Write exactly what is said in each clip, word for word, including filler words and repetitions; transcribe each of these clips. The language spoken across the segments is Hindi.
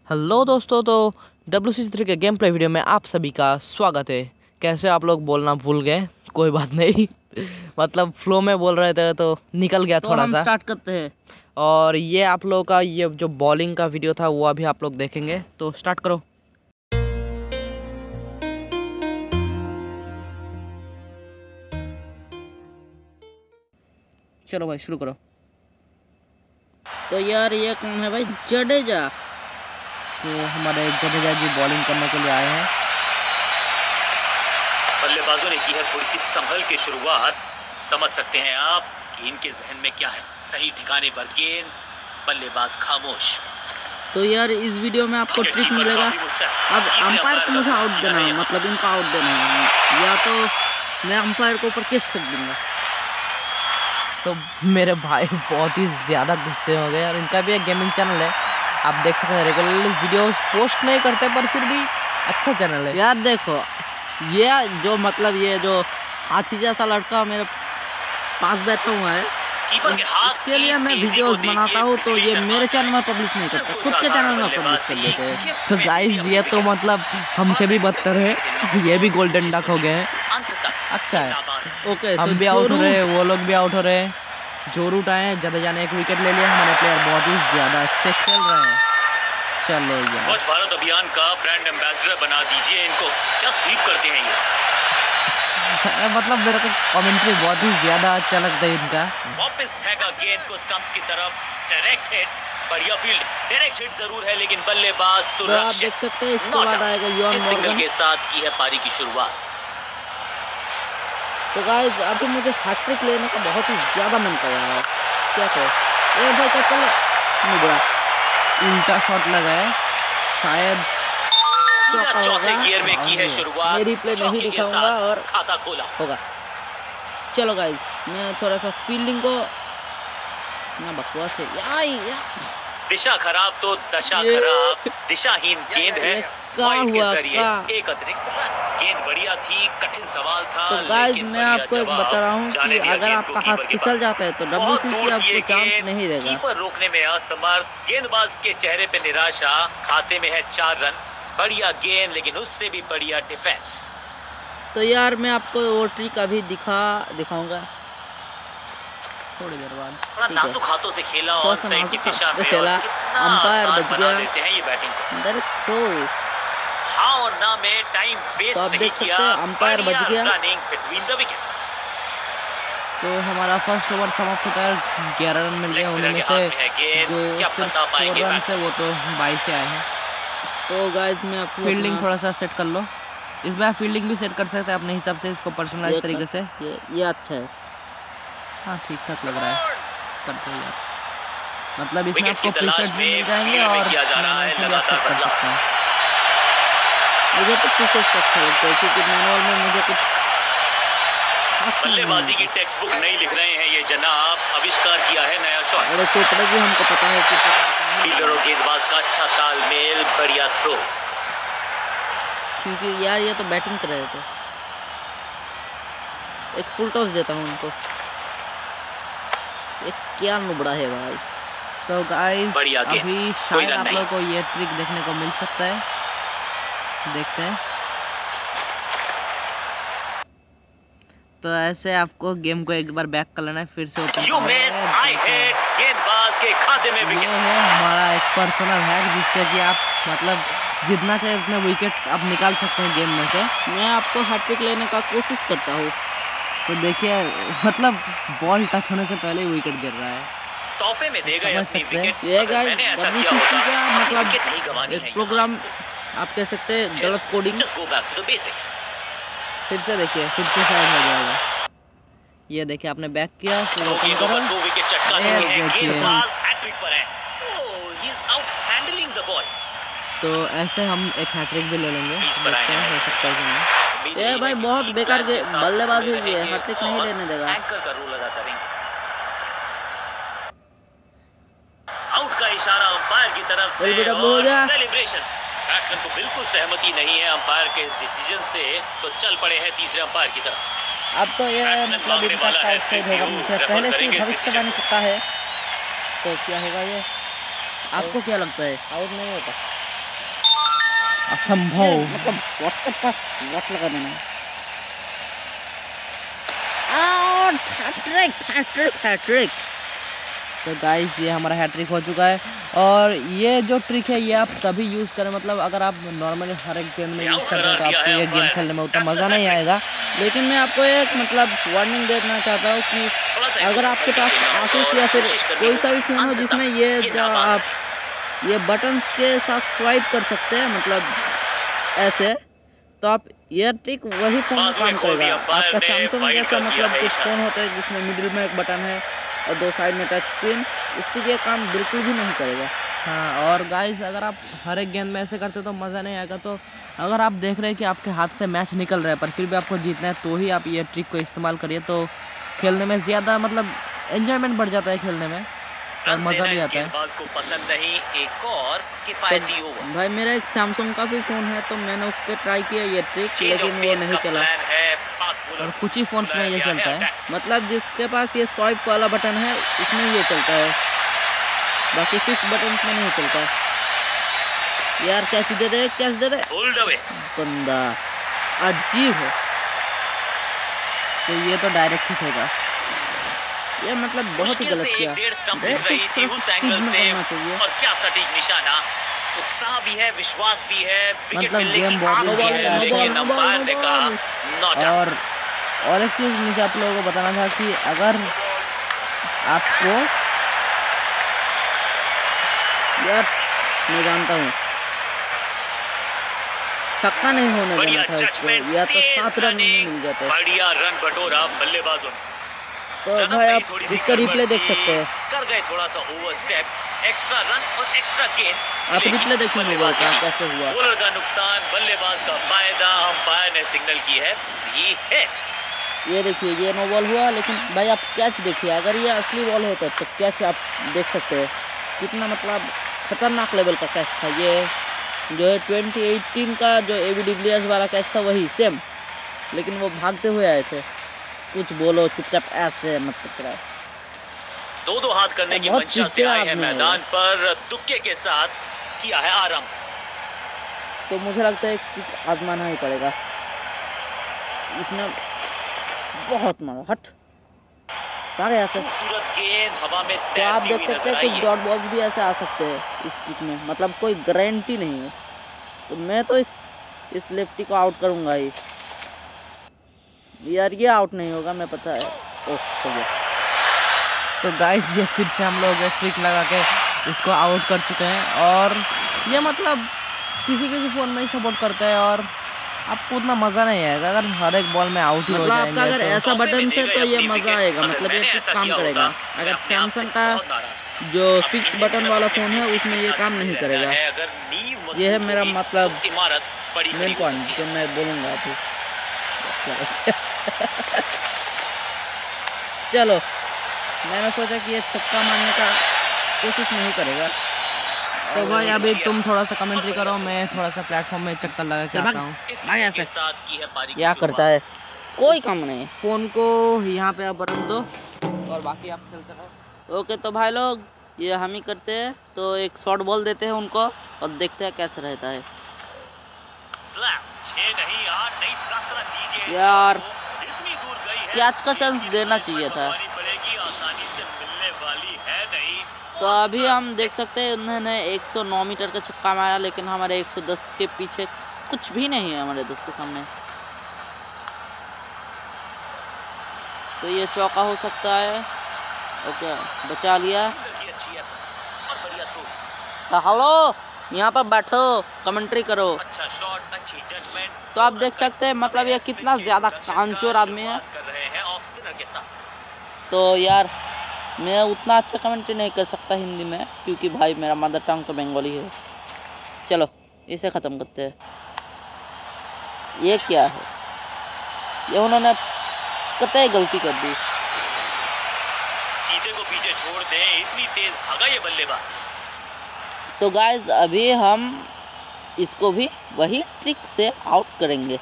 हेलो दोस्तों, तो डब्ल्यू सी थ्री के गेम प्ले वीडियो में आप सभी का स्वागत है। कैसे आप लोग बोलना भूल गए? कोई बात नहीं मतलब फ्लो में बोल रहे थे तो निकल गया तो थोड़ा हम सा। स्टार्ट करते हैं। और ये आप लोगों का ये जो बॉलिंग का वीडियो था वो अभी आप लोग देखेंगे, तो स्टार्ट करो। चलो भाई शुरू करो। तो यार ये कौन है भाई? जडेजा। तो हमारे जडेजा जी बॉलिंग करने के लिए आए हैं। बल्लेबाजों ने की है थोड़ी सी संभल के शुरुआत। समझ सकते हैं आप कि इनके जहन में क्या है। सही ठिकाने पर गेंद, बल्लेबाज खामोश। तो यार इस वीडियो में आपको ट्रिक मिलेगा। अब अंपायर को मुझे आउट देना है, मतलब इनको आउट देना है, या तो मैं अंपायर के ऊपर केस ठोक दूंगा। तो मेरे भाई बहुत ही ज़्यादा गुस्से हो गए। और इनका भी एक गेमिंग चैनल है, आप देख सकते हैं। रेगुलरली वीडियोस पोस्ट नहीं करते पर फिर भी अच्छा चैनल है। यार देखो, ये जो मतलब ये जो हाथी जैसा लड़का मेरे पास बैठा हुआ है, इसके लिए मैं वीडियोस बनाता हूँ, तो ये मेरे चैनल में पब्लिश नहीं करता, खुद के चैनल में पब्लिश कर देते हैं। तो गाइस ये तो मतलब हमसे भी बदतर है। ये भी गोल्डन डक हो गए हैं। अच्छा है, ओके। हम तो भी आउट हो जोरू- रहे हैं, वो लोग भी आउट हो रहे हैं। जो रूट आए हैं, जडेजा ने एक विकेट ले लिया। हमारे प्लेयर बहुत ही ज़्यादा अच्छे खेल रहे हैं। चलो यार, स्वच्छ भारत अभियान का ब्रांड एम्बेसडर बना दीजिए इनको। क्या स्वीप करते हैं ये। मतलब मेरे को कमेंट्री बहुत ही ज़्यादा अच्छा लगता है इनका। वापस फेंका गेंद को स्टंप्स की तरफ। डायरेक्ट हिट, बढ़िया फील्ड। डायरेक्ट हिट जरूर है लेकिन बल्लेबाज तो आप सुरक्षित। देख सकते हैं, इसके Not बाद out। आएगा योन इस सिंगल मॉर्गन। के साथ की है पारी की शुरुआत। तो गाइस अभी मुझे हैट्रिक लेने का बहुत ही ज़्यादा मन कर रहा है। क्या करें? ए भाई कैच कर ले। नहीं बुरा, उल्टा शॉट लगा है शायद। सीधा चौथे गियर में की है शुरुआत। मैं रिप्ले नहीं चौके के दिखाऊंगा साथ और खाता खोला। होगा। चलो गाइस, मैं थोड़ा सा फील्डिंग को ना बकवास है यार, या। दिशा खराब तो दशा ये- खराब। दिशाहीन गेंद है। ये क्या वाइड के हुआ, जरिए क्या? एक अतिरिक्त रन। गेंद बढ़िया थी, कठिन सवाल था। तो गाइस लेकिन मैं बढ़िया आपको एक जवाब। बता रहा हूँ जाने कि दिया अगर गेंद आपका को हाथ कीपर के फिसल पास। जाता है तो बहुत डब्ल्यूसीसी दूर थी आपको ये चांस गेंद। नहीं देगा। कीपर रोकने में असमर्थ। गेंदबाज के चेहरे पे निराशा। खाते में है चार रन। बढ़िया गेंद, लेकिन उससे भी बढ़िया डिफेंस। तो यार मैं आपको वो ट्रिक अभी दिखा दिखाऊंगा थोड़ी देर बाद। थोड़ा ठीक है। नाजुक हाथों से खेला थोड़ा और सा साइड की नाजुक दिशा हाथों से में। खेला, और कितना अंपायर आसान बच बना गया। देते हैं ये बैटिंग को। Direct throw. हाँ और ना में टाइम वेस्ट तो आप नहीं देख सकते किया। हैं, अंपायर बच गया। Running between the wickets. तो हमारा फर्स्ट ओवर समाप्त होता है। ग्यारह रन मिल गए, उनमें से जो सिर्फ फोर रन है वो तो बाईस से आए हैं। तो गाइस मैं आपको फील्डिंग अपना- थोड़ा सा सेट कर लो। इसमें आप फील्डिंग भी सेट कर सकते हैं अपने हिसाब से, इसको पर्सनलाइज ये तरीके कर- से। ये ये अच्छा है। हाँ ठीक ठाक लग रहा है, करते हैं यार। मतलब इसमें विकेट्स आपको की तलाश प्रीसेट्स भी में मिल जाएंगे फील्ड में और किया जा रहा है मैनुअल से भी आप लगातार सेट कर बदलाव। सकते हैं। मुझे तो प्रीसेट अच्छा लगता है क्योंकि मैनुअल में मुझे कुछ खास नहीं बल्लेबाजी की लगता। टेक्स्ट बुक नहीं लिख रहे हैं ये जनाब। आविष्कार किया है नया शॉट। अरे चोपड़ा जी, हमको पता है कि फील्डर और गेंदबाज का अच्छा तालमेल। बढ़िया थ्रो। क्योंकि यार ये तो बैटिंग कर रहे थे। एक फुल टॉस देता हूँ उनको। ये क्या नुबड़ा है भाई। तो गाइस बढ़िया गेंद, अभी कोई शायद रन आप नहीं। लोगों को ये ट्रिक देखने को मिल सकता है, देखते हैं। तो ऐसे आपको गेम को एक बार बैक कर लेना है, फिर से open you miss, I hit. गेंदबाज के खाते में ये विकेट। है हमारा एक पर्सनल हैक, जिससे कि आप मतलब जितना चाहे उतना विकेट आप निकाल सकते हैं गेम में से। मैं आपको हैट्रिक लेने का कोशिश करता हूँ। तो देखिए मतलब बॉल टच होने से पहले ही विकेट गिर रहा है। तोहफे में दे गए समझ अपनी सकते हैं। विकेट। ये अगर गाइस मैंने ऐसा किया डब्ल्यूसीसी होता, का अपनी मतलब विकेट नहीं गंवानी है एक यहाँ। प्रोग्राम आप कह सकते हैं गलत coding. Just go back to the basics। फिर से देखिए, फिर से शायद हो जाएगा। ये देखिए आपने बैक किया, फिर दो ओपन गेंदों करो। पर दो विकेट चटका ये चुके हैं। देखिए। गेंदबाज हैट्रिक पर है। ओह, he is out handling the ball। तो ऐसे हम एक हैट्रिक भी ले लेंगे, बीस पर आए देखते हैं हैं। हो सकता है कि नहीं। ये भाई बहुत बेकार के बल्लेबाज है ये, हैट्रिक नहीं लेने देगा। एंकर का रोल अदा करेंगे। आउट का इशारा अंपायर की तरफ से। एल बी डब्ल्यू हो और गया। सेलिब्रेशंस। बैट्समैन को बिल्कुल सहमति नहीं है अंपायर के इस डिसीजन से, तो चल पड़े हैं तीसरे अंपायर की तरफ। अब तो ये बैट्समैन मतलब मांगने इनका वाला है, आउटसाइड होगा, review, मुझे रेफर पहले से करेंगे इस भविष्यवाणी decision पता है। तो क्या होगा ये? आपको क्या लगता है? आउट नहीं होता। असंभव। मतलब व्हाट्सएप का व्हाट लगा देना। और हैट्रिक हैट्रिक हैट्रिक। तो गाइस ये हमारा हैट्रिक हो चुका है। और ये जो ट्रिक है ये आप तभी यूज़ करें, मतलब अगर आप नॉर्मली हर एक गेम में यूज़ करते हैं तो आपको ये गेम खेलने में उतना मज़ा नहीं आएगा। लेकिन मैं आपको एक मतलब वार्निंग देना चाहता हूँ कि अगर आपके पास आसूस या फिर कोई सा भी फ़ोन हो जिसमें ये जो आप ये बटन्स के साथ स्वाइप कर सकते हैं, मतलब ऐसे, तो आप ये ट्रिक वही फ़ोन में काम करेगा। आपका सैमसंग जैसा मतलब कुछ फ़ोन होता है जिसमें मिडिल में एक बटन है और दो साइड में टच स्क्रीन, उससे ये काम बिल्कुल भी नहीं करेगा। हाँ, और गाइस अगर आप हर एक गेंद में ऐसे करते तो मज़ा नहीं आएगा। तो अगर आप देख रहे हैं कि आपके हाथ से मैच निकल रहा है पर फिर भी आपको जीतना है तो ही आप ये ट्रिक को इस्तेमाल करिए, तो खेलने में ज़्यादा मतलब एंजॉयमेंट बढ़ जाता है खेलने में और मज़ा भी आता है। को पसंद नहीं एक और किफायती ओवर। भाई मेरा एक सैमसंग का भी फ़ोन है तो मैंने उस पर ट्राई किया ये ट्रिक, लेकिन वो नहीं चला। और कुछ ही फ़ोन्स में ये चलता है, मतलब जिसके पास ये स्वाइप वाला बटन है उसमें ये चलता है, बाकी फिक्स बटन्स में नहीं चलता। यार कैच दे दे कैच दे दे बंदा अजीब है। तो ये तो डायरेक्ट हिट होगा। ये मतलब बहुत ही गलत किया। चाहिए और क्या सटीक निशाना, उत्साह भी है, विश्वास भी है, मतलब गेम बहुत है। और और एक चीज़ मुझे आप लोगों को बताना था कि अगर आपको यार मैं जानता हूँ छक्का नहीं होने देना था इसको, या तो सात रन में मिल जाता है। बढ़िया रन बटोरा बल्लेबाजों ने। तो भाई आप इसका रिप्ले देख सकते हैं। कर गए थोड़ा सा ओवर स्टेप, एक्स्ट्रा रन और एक्स्ट्रा गेन। आप रिप्ले देखेंगे कैसे हुआ। बॉलर का नुकसान, बल्लेबाज का फायदा, अंपायर ने सिग्नल की है फ्री हिट। ये देखिए ये नो बॉल हुआ, लेकिन भाई आप कैच देखिए, अगर ये असली बॉल होता तो कैच आप देख सकते हैं कितना मतलब खतरनाक लेवल का कैच था। ये जो है ट्वेंटी एटीन का जो ए बी डिविलियर्स वाला कैच था वही सेम, लेकिन वो भागते हुए आए थे। कुछ बोलो चुपचाप ऐसे मत पकड़ा। दो दो हाथ करने की मंशा से आए हैं मैदान पर, तुक्के के साथ किया है आराम। तो मुझे लगता है कि आजमाना ही पड़ेगा। इसने बहुत मारा, हट भाग ऐसे। खूबसूरत गेंद हवा में तो आप देख सकते हैं कुछ डॉट बॉल्स भी ऐसे आ सकते हैं इस ट्रिक में, मतलब कोई गारंटी नहीं है। तो मैं तो इस इस लेफ्टी को आउट करूंगा ही। यार ये आउट नहीं होगा, मैं पता है। ओह हो गया। तो गाइस ये फिर से हम लोग ट्रिक लगा के इसको आउट कर चुके हैं। और ये मतलब किसी किसी फ़ोन में ही सपोर्ट करता है और आपको उतना मज़ा नहीं आएगा अगर हर एक बॉल में आउट ही हो जाएंगे। मतलब अगर ऐसा बटन से तो ये मज़ा आएगा, मतलब ये ट्रिक काम करेगा। अगर सैमसंग का जो फिक्स बटन वाला फ़ोन है उसमें ये काम नहीं करेगा। ये है मेरा मतलब मेन पॉइंट जो मैं बोलूँगा अभी। चलो मैंने सोचा कि ये छक्का मारने का कोशिश नहीं करेगा। तो भाई अभी तुम थोड़ा सा कमेंट्री करो, मैं थोड़ा सा प्लेटफॉर्म में चक्कर लगा के आता हूँ। भाई ऐसे क्या करता है, कोई काम नहीं। फ़ोन को यहाँ पे आप रख दो और बाकी आप खेलते रहो। ओके तो भाई लोग ये हम ही करते हैं, तो एक शॉर्ट बॉल देते हैं उनको और देखते हैं कैसे रहता है। यार कैच का चांस देना चाहिए था। तो अभी हम देख सकते हैं उन्होंने एक सौ नौ मीटर का छक्का मारा, लेकिन हमारे एक सौ दस के पीछे कुछ भी नहीं है हमारे दस के सामने। तो ये चौका हो सकता है। ओके बचा लिया। हेलो यहाँ पर बैठो कमेंट्री करो। अच्छा शॉट, अच्छी जजमेंट। तो आप देख सकते हैं मतलब ये कितना ज़्यादा कामचोर आदमी है। तो यार मैं उतना अच्छा कमेंट्री नहीं कर सकता हिंदी में, क्योंकि भाई मेरा मदर टंग तो बंगाली है। चलो इसे ख़त्म करते हैं। ये क्या है, ये उन्होंने कतई गलती कर दी। चीते को पीछे छोड़ दे, इतनी तेज भागा ये बल्लेबाज। तो गाइज अभी हम इसको भी वही ट्रिक से आउट करेंगे।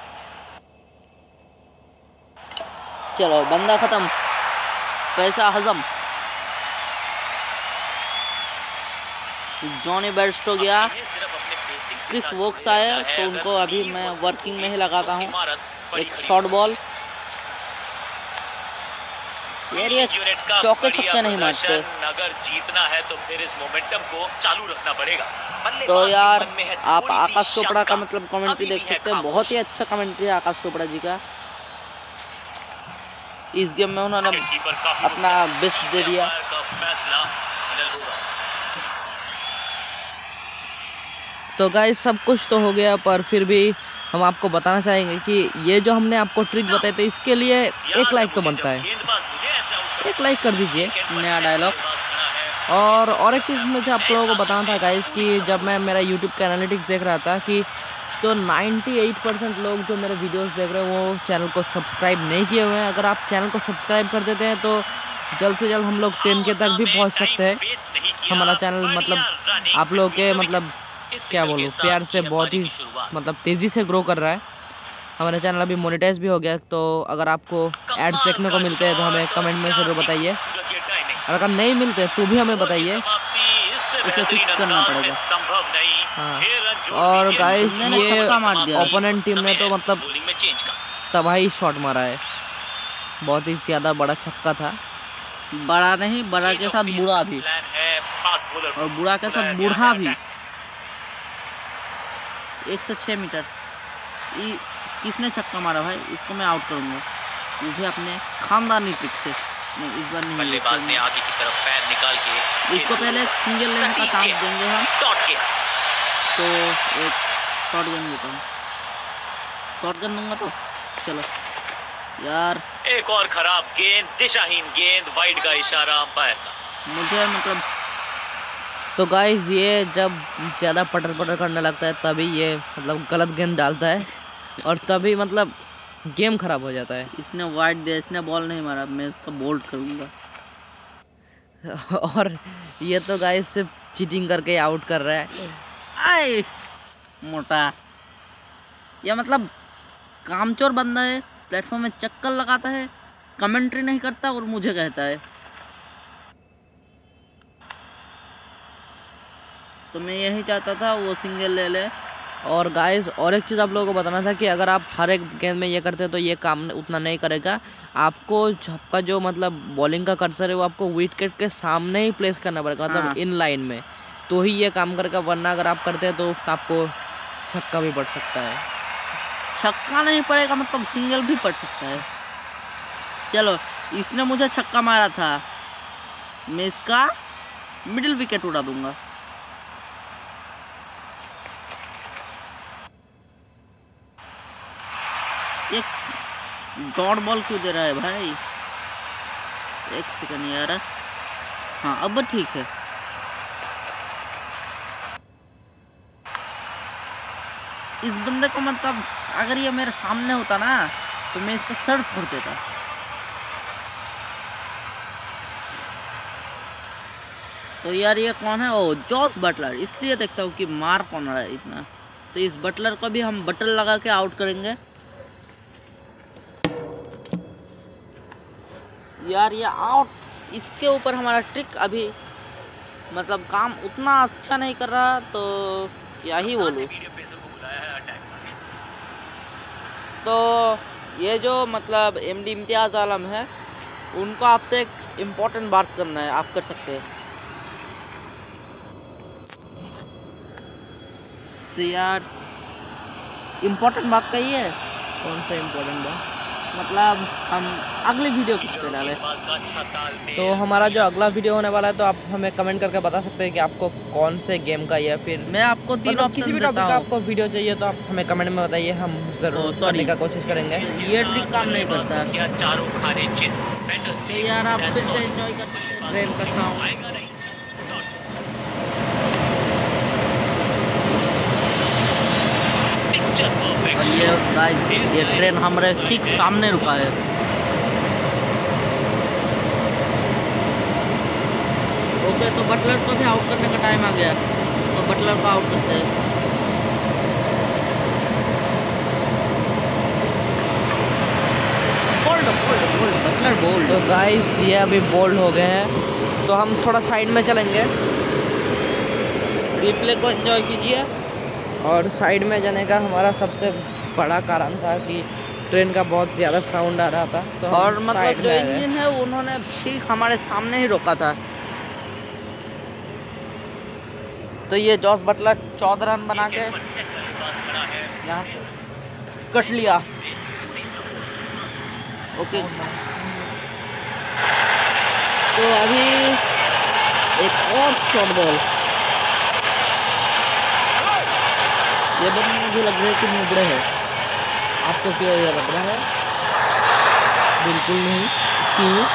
चलो बंदा ख़त्म, पैसा हजम। जॉनी बेस्ट हो गया। सिर्फ अपने क्रिस वोक्स आए तो उनको अभी मैं वर्किंग में ही लगाता हूँ। एक शॉर्ट बॉल, यार ये चौके छक्के नहीं मारते। अगर जीतना है तो फिर इस मोमेंटम को चालू रखना पड़ेगा। तो यार आप आकाश चोपड़ा का मतलब कमेंट्री देख सकते हैं, बहुत ही अच्छा कमेंट्री है आकाश चोपड़ा जी का। इस गेम में उन्होंने अपना बेस्ट दे दिया। तो गाइस सब कुछ तो हो गया, पर फिर भी हम आपको बताना चाहेंगे कि ये जो हमने आपको ट्रिक बताई तो इसके लिए एक लाइक तो बनता है, एक लाइक कर दीजिए। नया डायलॉग। और और एक चीज़ मुझे आप लोगों को बताना था गाइस कि जब मैं मेरा यूट्यूब का एनालिटिक्स देख रहा था कि तो अट्ठानवे परसेंट लोग जो मेरे वीडियोस देख रहे हैं वो चैनल को सब्सक्राइब नहीं किए हुए हैं। अगर आप चैनल को सब्सक्राइब कर देते हैं तो जल्द से जल्द हम लोग टेन के तक भी पहुंच सकते हैं। हमारा चैनल मतलब आप लोगों के मतलब क्या बोलूँ प्यार से बहुत ही मतलब तेज़ी से ग्रो कर रहा है। हमारा चैनल अभी मोनेटाइज भी हो गया। तो अगर आपको एड्स देखने को मिलते हैं तो हमें कमेंट में ज़रूर बताइए, और अगर नहीं मिलते तो भी हमें बताइए, इसे फिक्स करना पड़ेगा। हाँ, और गाइस ये ओपोनेंट टीम ने तो मतलब तबाही शॉट मारा है, बहुत ही ज़्यादा बड़ा छक्का था। बड़ा नहीं, बड़ा के साथ बूढ़ा भी, और बूढ़ा के साथ बूढ़ा भी। एक सौ छः मीटर किसने छक्का मारा भाई? इसको मैं आउट करूँगा, वो भी अपने खानदानी ट्रिक से। नहीं, इस बार नहीं। बल्लेबाज ने आगे की तरफ पैर निकाल के इसको पहले एक सिंगल लेने का चांस देंगे हम। तो एक शॉट गन देता हूँ, शॉट गन दूंगा तो चलो यार। एक और खराब गेंद, दिशाहीन गेंद, वाइड का इशारा अंपायर का। मुझे मतलब तो गाइस ये जब ज़्यादा पटर पटर करने लगता है तभी ये मतलब गलत गेंद डालता है और तभी मतलब गेम खराब हो जाता है। इसने वाइड दिया, इसने बॉल नहीं मारा, मैं इसका बोल्ड करूँगा। और ये तो गाइस सिर्फ चीटिंग करके आउट कर रहा है। आए मोटा, या मतलब कामचोर बंदा है, प्लेटफॉर्म में चक्कर लगाता है, कमेंट्री नहीं करता और मुझे कहता है। तो मैं यही चाहता था वो सिंगल ले ले। और गाइस और एक चीज़ आप लोगों को बताना था कि अगर आप हर एक गेंद में ये करते हैं तो ये काम उतना नहीं करेगा। आपको आपका जो मतलब बॉलिंग का कर्सर है वो आपको विकेट के सामने ही प्लेस करना पड़ेगा, मतलब हाँ। इन लाइन में, तो ही ये काम करेगा। वरना अगर आप करते हैं तो आपको छक्का भी पड़ सकता है। छक्का नहीं पड़ेगा मतलब सिंगल भी पड़ सकता है। चलो, इसने मुझे छक्का मारा था, मैं इसका मिडिल विकेट उड़ा दूंगा। एक डॉट बॉल क्यों दे रहा है भाई? एक सेकंड यार। हाँ अब ठीक है। इस बंदे को मतलब अगर ये मेरे सामने होता ना तो मैं इसका सर फोड़ देता। तो यार ये कौन है? ओ जॉस बटलर। इसलिए देखता हूँ कि मार कौन रहा है इतना। तो इस बटलर को भी हम बटल लगा के आउट करेंगे। यार ये आउट, इसके ऊपर हमारा ट्रिक अभी मतलब काम उतना अच्छा नहीं कर रहा, तो क्या ही बोलूँ। तो ये जो मतलब एमडी इम्तियाज़ आलम है, उनको आपसे एक इम्पोर्टेंट बात करना है, आप कर सकते हैं। तो यार इम्पोर्टेंट बात कही है। कौन सा इम्पोर्टेंट बात? मतलब हम अगले वीडियो किस पे डालें? तो हमारा जो अगला वीडियो होने वाला है तो आप हमें कमेंट करके बता सकते हैं कि आपको कौन से गेम का या फिर मैं आपको तीन मतलब ऑप्शन किसी भी देता टॉपिक का हूँ। आपको वीडियो चाहिए तो आप हमें कमेंट में बताइए, हम जरूर करने का कोशिश करेंगे। ये ट्रिक काम नहीं करता। चारों खाने तो यार आप फिर से एंजॉय कर सकते हैं ट्रेन का साउंड। और ये गाइस ये ट्रेन हमारे ठीक सामने रुका है। ओके, तो बटलर को भी आउट करने का टाइम आ गया, तो बटलर को आउट करते हैं। Bowled bowled bowled Buttler bowled. तो गाइस ये अभी बोल्ड हो गए हैं, तो हम थोड़ा साइड में चलेंगे। रिप्ले को एंजॉय कीजिए। और साइड में जाने का हमारा सबसे बड़ा कारण था कि ट्रेन का बहुत ज़्यादा साउंड आ रहा था, तो और मतलब जो इंजन है उन्होंने ठीक हमारे सामने ही रोका था। तो ये जॉस बटलर चौदह रन बना के यहाँ से कट लिया। ओके, तो अभी एक और शॉर्ट बॉल। ये बंदा मुझे लग रहा है कि मुबड़े है। आपको क्या ये लग रहा है? बिल्कुल नहीं। क्यों?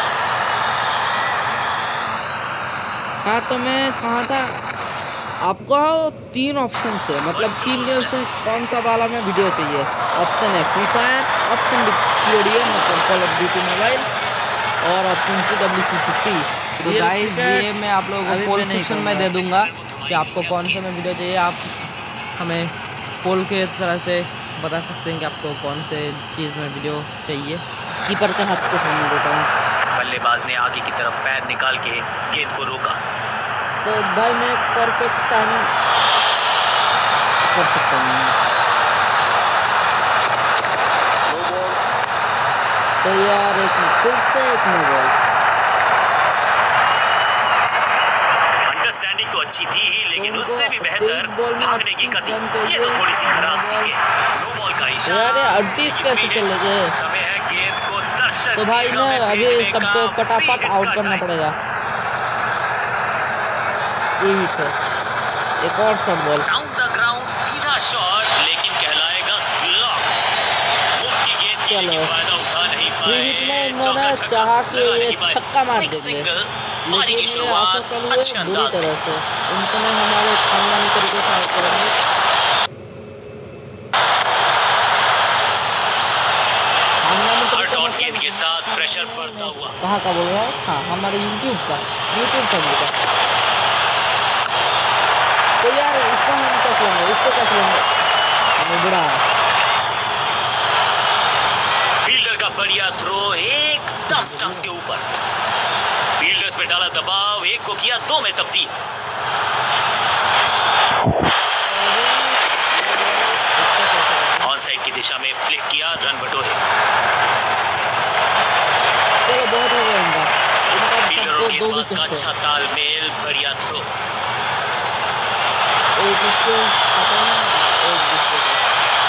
हाँ, तो मैं कहा था आपको तीन ऑप्शन है, मतलब तीन दिन से कौन सा वाला में वीडियो चाहिए। ऑप्शन है Free Fire, option B C O D M मतलब कॉल ऑफ ड्यूटी मोबाइल, और option C W C C three. तो गाइस ये मैं आप लोगों को पोल सेक्शन में दे दूंगा कि आपको कौन से में वीडियो चाहिए। आप हमें पोल के तरह से बता सकते हैं कि आपको कौन से चीज़ में वीडियो चाहिए। कीपर के हाथ के सामने देता हूँ। बल्लेबाज ने आगे की तरफ पैर निकाल के गेंद को रोका। तो भाई मैं परफेक्ट टाइमिंग परफेक्ट टाइमिंग तो यार एक फिर से एक नो बॉल। अंडरस्टैंडिंग तो अच्छी थी ही, लेकिन तो उससे भी बेहतर भागने की गति, ये तो थोड़ी सी खराब सी है। नो बॉल का इशारा। यार अड़तीस कैसे चले गए? समय है गेंद को दर्शक तो भाई ना अभी सबको फटाफट आउट करना पड़ेगा। एक और shot ball down the ground, सीधा शॉट, लेकिन कहलाएगा स्लॉक। मुफ्त की गेंद थी, लेकिन फायदा उठा नहीं पाए। में इन्होंने चाहा कि ये छक्का मार देंगे, पारी की शुरुआत अच्छे अंदाज में। से इन्होंने हमारे खानदानी तरीके से आउट करेंगे। हर डॉट गेंद के साथ प्रेशर बढ़ता हुआ। कहाँ का बोल रहा हूँ? हाँ, हमारे यूट्यूब का यूट्यूब चैनल का। तो यार इसको हम कैसे लेंगे? इसको कैसे लेंगे? बड़ा फील्डर का बढ़िया थ्रो एकदम स्टंप्स के ऊपर। फील्डर्स पे डाला दबाव, एक को किया दो में तब्दील। ऑन साइड की दिशा में फ्लिक किया, रन बटोरे। चलो बहुत हो गया इनका। फील्डरों के पास का अच्छा तालमेल, बढ़िया थ्रो। एक इसको हटाना, एक दूसरे को।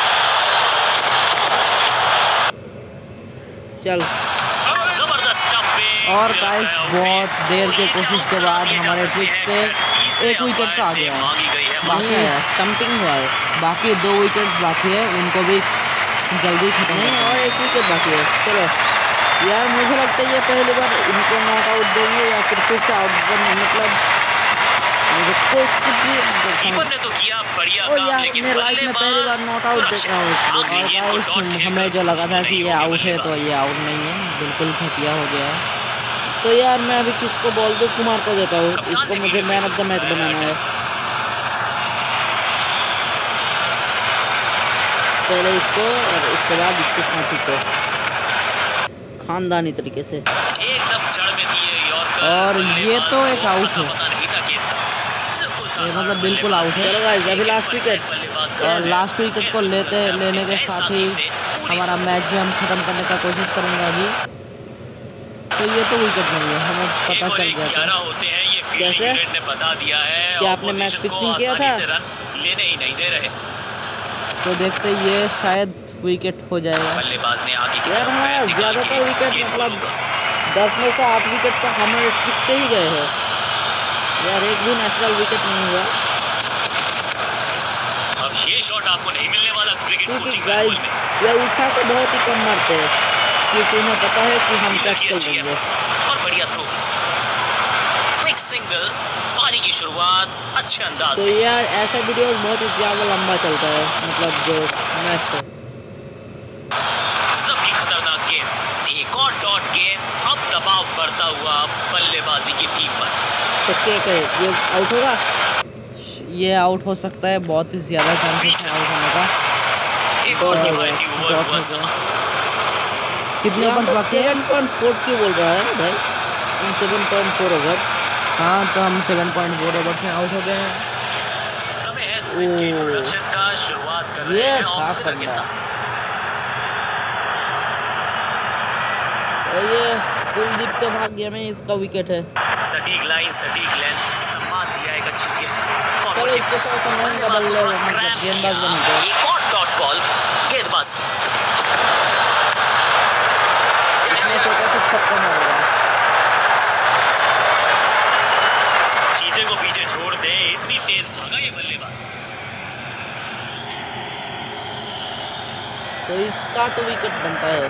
चल जबरदस्त स्टंपिंग। और गाइस बहुत देर के कोशिश के बाद हमारे ट्रिक से एक विकेट तो आ गया है। बाकी है स्टंपिंग हुआ है, बाकी दो विकेट बाकी है, उनको भी जल्दी खत्म नहीं और एक विकेट बाकी है। चलो यार मुझे लगता है ये पहली बार इनको नॉट आउट देंगे या फिर फिर से आउट देंगे, मतलब कोई कुछ भी कीपर ने तो किया बढ़िया काम, लेकिन मैं लाइफ में पहली बार नॉट आउट देख रहा हूँ। हमें जो लगा था कि ये आउट है तो ये आउट नहीं है, बिल्कुल घटिया हो गया है। तो यार मैं अभी किसको बॉल दूँ? कुमार को देता हूँ, इसको मुझे मैन ऑफ द मैच बनाना है। पहले इसको और उसके बाद इसके साथी को खानदानी तरीके से। एकदम जड़ में थी ये यॉर्कर। और ये तो एक आउट है, ये मतलब बिल्कुल आउट है। चलो गाइस अभी लास्ट विकेट, और लास्ट विकेट को लेते लेने के साथ ही हमारा मैच भी हम खत्म करने का कोशिश करेंगे अभी। तो ये तो विकेट नहीं है, हमें पता चल गया था। कैसे ने बता दिया है क्या आपने मैच फिक्सिंग किया था? लेने ही नहीं दे रहे। तो देखते ये शायद विकेट हो जाएगा। बल्लेबाज ने आगे की यार तरफ हमारा पैर निकाल ज़्यादातर के विकेट गेंद को मतलब रोका। दस में से आठ विकेट तो हमारे ट्रिक से ही गए हैं यार, एक भी नेचुरल विकेट नहीं हुआ। अब ये शॉट आपको नहीं मिलने वाला क्रिकेट क्योंकि कोचिंग गाइस में। ये उठा के बहुत ही कम मारते हैं, क्योंकि उन्हें पता है कि हम कैच कर देंगे। और बढ़िया थ्रो, क्विक सिंगल, पारी की शुरुआत अच्छे अंदाज तो में। यार ऐसा वीडियो बहुत ही ज़्यादा लंबा चलता है, मतलब जो मैच है। सबकी खतरनाक गेंद, एक और डॉट गेंद, अब दबाव बढ़ता हुआ बल्लेबाजी की टीम पर। तो क्या कहे, ये आउट होगा? ये आउट हो सकता है, बहुत ही ज़्यादा चांसेस है आउट होने का। एक और किफायती ओवर डॉट हुआ हो समा। कितने ओवर्स बाकी है? सेवन पॉइंट फोर क्यों बोल रहा है भाई? In seven point four overs. हाँ तो हम सेवन पॉइंट फोर ओवर्स में आउट हो गए हैं। समय है स्पिन के इंट्रोडक्शन का, रहे ये हैं था ऑस्ट्रेलिया के फंडा। साथ। और ये कुलदीप के भाग्य में इसका विकेट है। सटीक लाइन, सटीक लेंथ, सम्मान दिया एक अच्छी गेंद। चलो इसको तो सम्मान का बल्लेबाज को बल्ले थोड़ा मतलब क्रैम्प गेंदबाज किया। बन गए। एक और डॉट बॉल गेंदबाज की। इसने सोचा कि छक्का मारेगा। चीते को पीछे छोड़ दे, इतनी तेज भागा ये बल्लेबाज। तो इसका तो विकेट बनता है।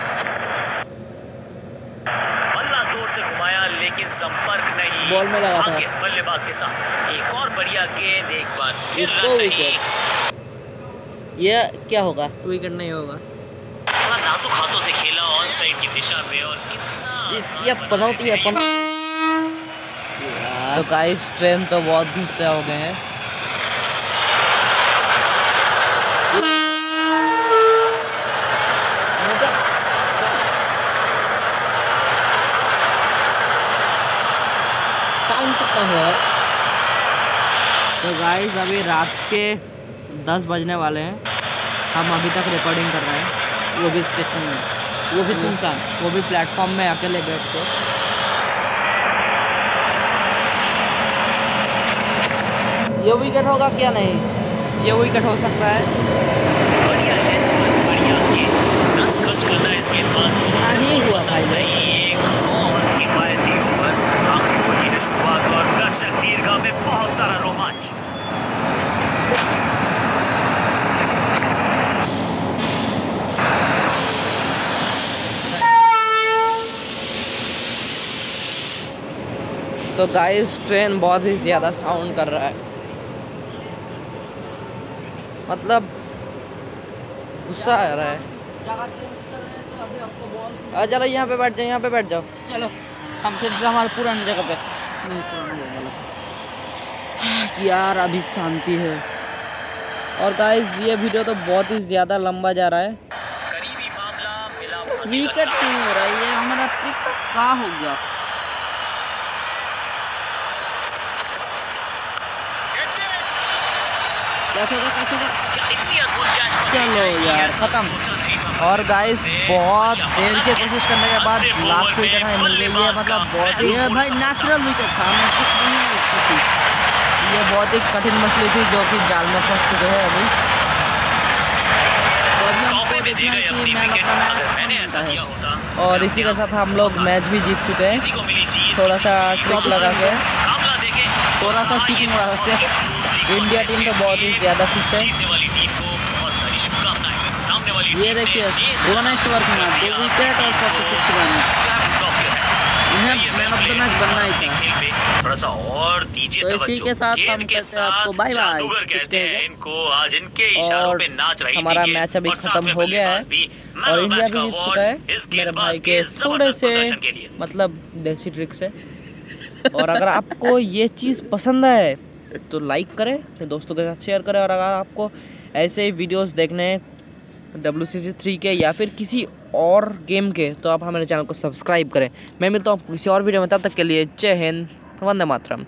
बल्ला जोर से घुमाया लेकिन संपर्क नहीं। बॉल में लगा था। भाग्य बल्लेबाज के साथ। एक और बढ़िया गेंद, एक बार फिर इसको रन नहीं। विकेट। ये क्या होगा? विकेट नहीं होगा। थोड़ा नाजुक हाथों से खेला ऑन साइड की दिशा में और कितना इस आसान ये बना पनौती है दिया। पनौती। यार तो गाइस ट्रेन तो बहुत गुस्से हो गए हैं। टाइम कितना हुआ है? तो गाइस अभी रात के दस बजने वाले हैं। हम अभी तक रिकॉर्डिंग कर रहे हैं, वो भी स्टेशन में, वो भी सुनसान। वो भी प्लेटफॉर्म में अकेले बैठ के। ये विकेट होगा क्या? नहीं, ये विकेट हो सकता है। बढ़िया लेंथ पर बढ़िया गेंद। रन्स खर्च करना है इस गेंदबाज को। नहीं हुआ भाई। नहीं, एक और किफायती ओवर। आखिरी ओवर की है शुरुआत और दर्शक दीर्घा में बहुत सारा रोमांच। तो गाइस ट्रेन बहुत ही ज़्यादा साउंड कर रहा है, मतलब गुस्सा आ रहा है। आ चलो यहाँ पे बैठ जाओ, यहाँ पे बैठ जाओ। चलो हम फिर से हमारे पुरानी जगह पे। नहीं, पुरानी जगह पे। यार अभी शांति है। और गाइस ये वीडियो तो बहुत ही ज़्यादा लंबा जा रहा है। करीबी मामला मिला भाग्य का विकेट साथ। नहीं हो रहा है। ये हमारा ट्रिक का क्या हो गया? कैच होगा, कैच होगा। क्या इतनी अद्भुत कैच पकड़ी चलो जाएगी, यार, ऐसा खत्म। सोचा नहीं था। और गाइस बहुत देर की कोशिश करने के बाद लास्ट को जगह मिल गई है, मतलब बहुत ही ये भाई नेचुरल विकेट था, हमने कुछ नहीं उसकी थी। ये बहुत ही कठिन मछली थी जो कि जाल में फंस चुके हैं अभी। तो अभी तोहफे हमको में दे देखना गए है कि अपनी man of wicket. The match अगर मैंने कौन ऐसा बनता किया है। होता और इसी के साथ हम लोग मैच भी जीत चुके हैं, किसी को मिली जीत, थोड़ा सा किसी को ट्रिक मिली लगा के। मुकाबला देखें। थोड़ा सा cheating वाला से। इंडिया टीम तो बहुत ही ज़्यादा खुश है। जीतने वाली टीम को बहुत सारी शुभकामनाएं। सामने वाली ये टीम ने देखिए, तेज भुवनेश्वर गेंद कुमार, दो दिया। विकेट और छियालीस रन। You have to off your head। इन्हें ये man of the play match बनना ही था। खेल पे थोड़ा सा और दीजिए तो इसी तवज्जो। के साथ गेंद हम के कहते हैं आपको साथ बाय बाय। जादूगर कहते दिखते हैं हैं। इनको। आज इनके इशारों और पे नाच रही थी हमारा गेंद। मैच अभी और साथ खत्म में हो गया है बल्लेबाज भी मैन और ऑफ इंडिया मैच भी का जीत चुका अवार्ड है इस मेरे गेंदबाज भाई के के थोड़े जबरदस्त से प्रदर्शन के लिए। मतलब देसी ट्रिक से। और अगर आपको ये चीज़ पसंद है तो लाइक करें, अपने दोस्तों के साथ शेयर करें। और अगर आपको ऐसे ही वीडियोस देखने हैं डब्ल्यू सी सी थ्री के या फिर किसी और गेम के, तो आप हमारे चैनल को सब्सक्राइब करें। मैं मिलता हूँ किसी और वीडियो में, तब तक के लिए जय हिंद, वंदे मातरम।